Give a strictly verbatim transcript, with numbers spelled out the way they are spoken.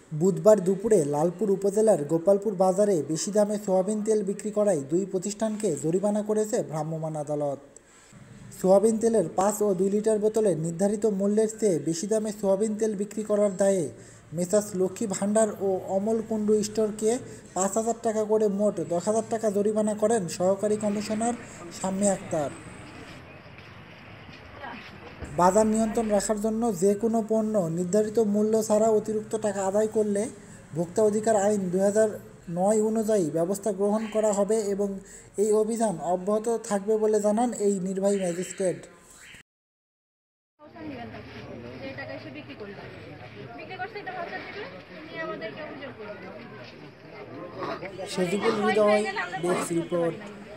বুধবার দুপুরে লালপুর উপজেলার গোপালপুর বাজারে বেশি দামে সোয়াবিন তেল বিক্রি করায় দুই প্রতিষ্ঠানকে জরিমানা করেছে ভ্রাম্যমাণ আদালত। সোয়াবিন তেলের পাঁচ ও দুই লিটার বোতলে নির্ধারিত মূল্যের চেয়ে বেশি দামে সোয়াবিন তেল বিক্রি করার দায়ে মেসার্স লক্ষ্মী ভাণ্ডার ও অমল কুণ্ডু স্টোরকে পাঁচ হাজার টাকা করে মোট দশ হাজার টাকা জরিমানা করেন সহকারী কমিশনার শাম্মী আক্তার। বাজার নিয়ন্ত্রণ রাখার জন্য যে কোনো পণ্য নির্ধারিত মূল্য ছাড়া অতিরিক্ত টাকা আদায় করলে ভোক্তা অধিকার আইন দুই হাজার নয় অনুযায়ী ব্যবস্থা গ্রহণ করা হবে এবং এই অভিযান অব্যাহত থাকবে বলে জানান এই নির্বাহী magistrate. Sajibul Hriday, desk report.